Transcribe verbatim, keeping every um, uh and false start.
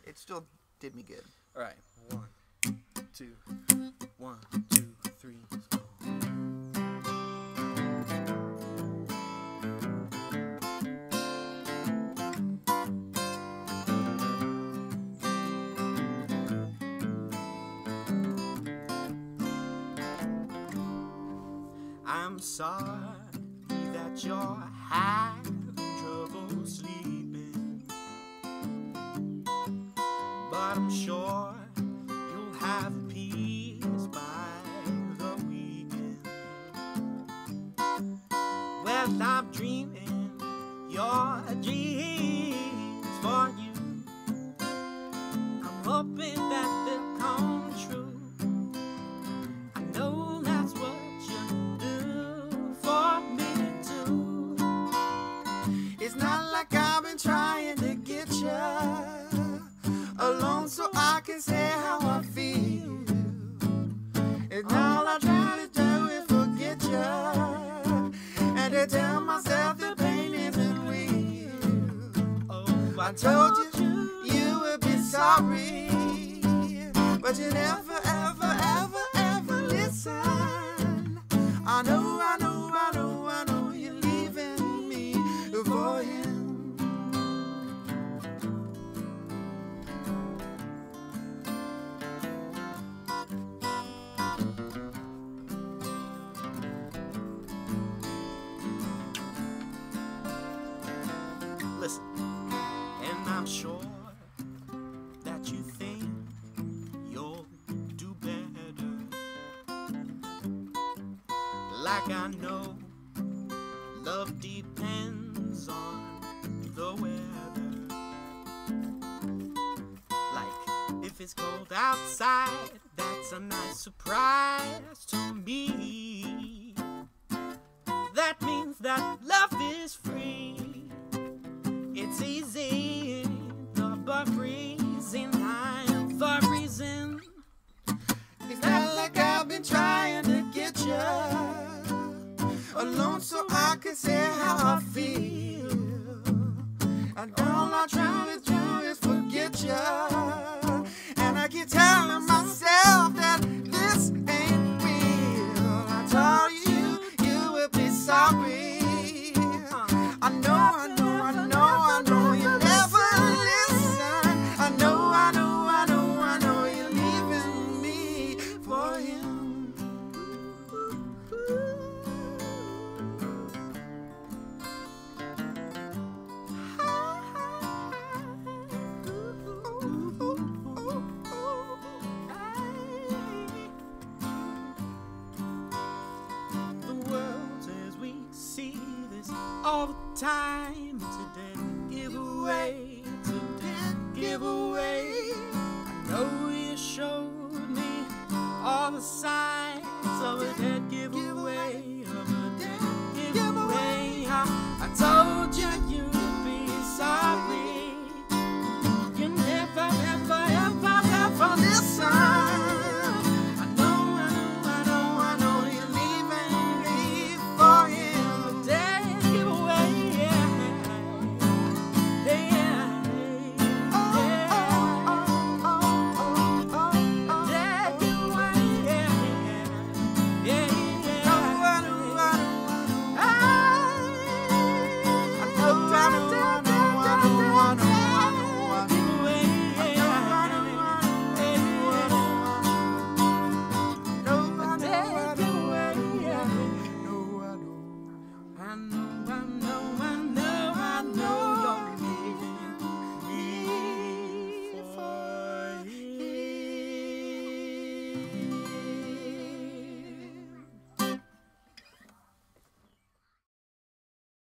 it still did me good. All right, one, two, one, two, three. I'm sorry that you're having trouble sleeping, but I'm sure you'll have peace by the weekend. Well, I'm dreaming your dreams for you. I'm hoping that they'll come true. I know that's what you do for me too. It's not like I've been trying to get you alone so I can say how I feel. And all I try to do is forget you, and to tell myself the pain isn't real. Oh, I told you you would be sorry, but you never, ever, ever, ever listen. I know, I know, I know, I know you're leaving me for him. Listen, and I'm sure that you think you'll do better. Like I know love depends on the weather. Like if it's cold outside, that's a nice surprise to me. That means that love is free. It's easy, but freezing time for reason. It's not like I've been trying to get you alone so I can say how I feel. And all I try to do is forget you, and I keep telling myself that this ain't real. I told you you would be sorry. I know, I know, I know, I know you never listen. I know, I know, I know, I know you're leaving me for him. The world as we see this all the time today, give away, today, give away. I know you showed me all the signs of a dead giveaway, of a dead giveaway. I, I told you you'd be sorry. You never, ever, ever, ever listen. I know, I know, I know, I know you're leaving me for him. A dead giveaway, yeah. Yeah. Oh, oh, oh, oh, oh, oh. A dead giveaway, yeah. Yeah, yeah. Oh, I know, I know, I know. I know, I know, I know, I know, I know, I know, I know. Giveaway, yeah. I know, I know, I know, I know. No, I know, I know, yeah. No, I know. I know, I know, I know, I know you're leaving me for him.